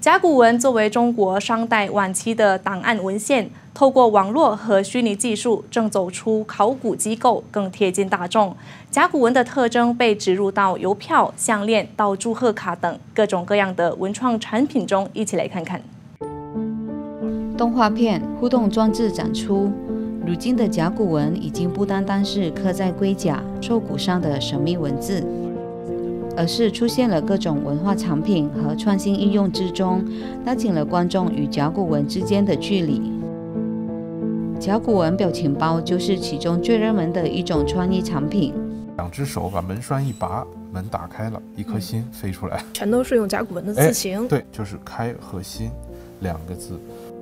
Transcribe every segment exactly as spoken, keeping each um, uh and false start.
甲骨文作为中国商代晚期的档案文献，透过网络和虚拟技术，正走出考古机构，更贴近大众。甲骨文的特征被植入到邮票、项链到祝贺卡等各种各样的文创产品中，一起来看看。 动画片、互动装置展出。如今的甲骨文已经不单单是刻在龟甲、兽骨上的神秘文字，而是出现了各种文化产品和创新应用之中，拉近了观众与甲骨文之间的距离。甲骨文表情包就是其中最热门的一种创意产品。 两只手把门栓一拔，门打开了，一颗心飞出来， 全都是用甲骨文的字形。 对，就是开和心两个字。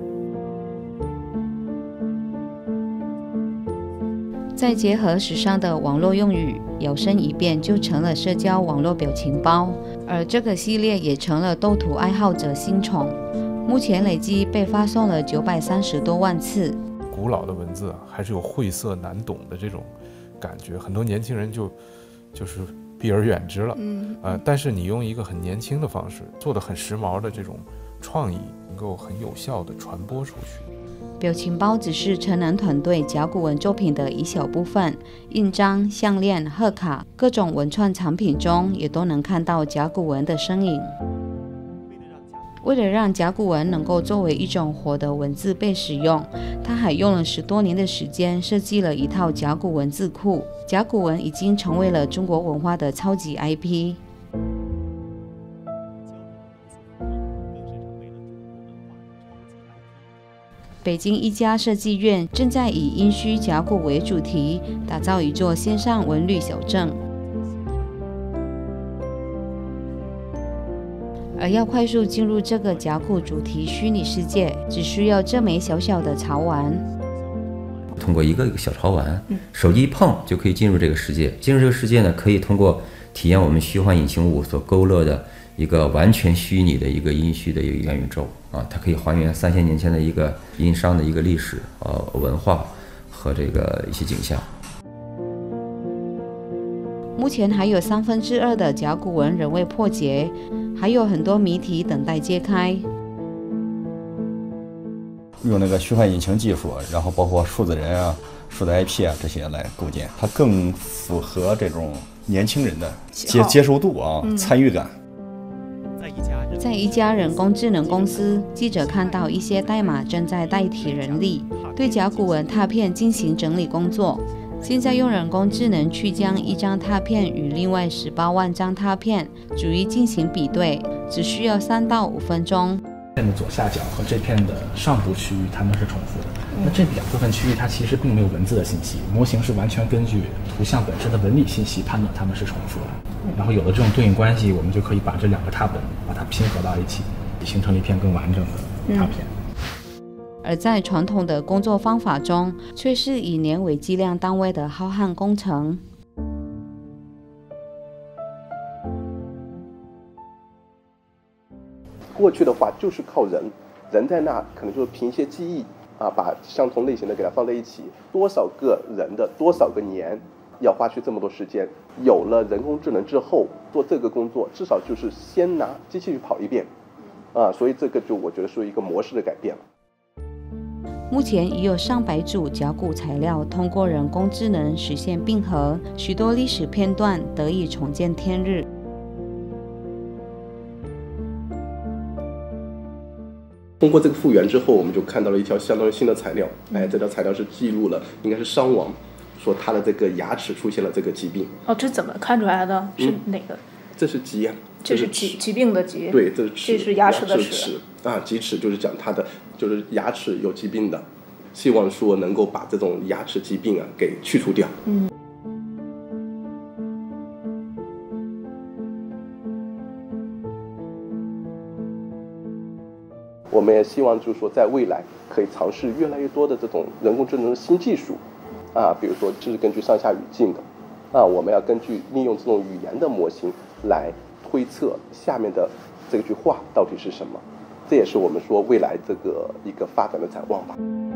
再结合时尚的网络用语，摇身一变就成了社交网络表情包，而这个系列也成了斗图爱好者新宠，目前累计被发送了九百三十多万次。 古老的文字啊，还是有晦涩难懂的这种感觉，很多年轻人就就是避而远之了。嗯，呃，但是你用一个很年轻的方式，做的很时髦的这种创意，能够很有效地传播出去。 表情包只是城南团队甲骨文作品的一小部分，印章、项链、贺卡，各种文创产品中也都能看到甲骨文的身影。为了让甲骨文能够作为一种活的文字被使用，他还用了十多年的时间设计了一套甲骨文字库。甲骨文已经成为了中国文化的超级 I P。北京一家设计院正在以殷墟甲骨为主题，打造一座线上文旅小镇。而要快速进入这个甲骨主题虚拟世界，只需要这枚小小的潮玩。 通过一个一个小潮玩，手机一碰就可以进入这个世界。进入这个世界呢，可以通过体验我们虚幻引擎五所勾勒的一个完全虚拟的一个殷墟的一个元宇宙啊，它可以还原三千年前的一个殷商的一个历史、呃文化和这个一些景象。 目前还有三分之二的甲骨文仍未破解，还有很多谜题等待揭开。 用那个虚幻引擎技术，然后包括数字人啊、数字 I P 啊这些来构建，它更符合这种年轻人的接接受度啊、嗯、参与感。 在一家人工智能公司，记者看到一些代码正在代替人力，对甲骨文拓片进行整理工作。现在用人工智能去将一张拓片与另外十八万张拓片逐一进行比对，只需要三到五分钟。 片的左下角和这片的上部区域它们是重复的，那这两部分区域它其实并没有文字的信息，模型是完全根据图像本身的纹理信息判断它们是重复的。然后有了这种对应关系，我们就可以把这两个拓本把它拼合到一起，形成了一片更完整的拓片。 嗯、而在传统的工作方法中，却是以年为计量单位的浩瀚工程。 过去的话就是靠人，人在那可能就是凭一些记忆啊，把相同类型的给它放在一起，多少个人的多少个年，要花去这么多时间。有了人工智能之后，做这个工作至少就是先拿机器去跑一遍，啊，所以这个就我觉得是一个模式的改变了。 目前已有上百组甲骨材料通过人工智能实现并合，许多历史片段得以重见天日。 通过这个复原之后，我们就看到了一条相当于新的材料。哎，这条材料是记录了，应该是商王，说他的这个牙齿出现了这个疾病。 哦，这怎么看出来的？是哪个？嗯、 这是疾呀、啊， 这是疾疾病的疾。 对，这是齿， 这是牙齿的齿啊，疾齿就是讲他的就是牙齿有疾病的，希望说能够把这种牙齿疾病啊给去除掉。嗯。我们也希望就是说在未来可以尝试越来越多的这种人工智能的新技术啊，比如说就是根据上下语境的啊，我们要根据利用这种语言的模型来推测下面的这句话到底是什么，这也是我们说未来这个一个发展的展望吧。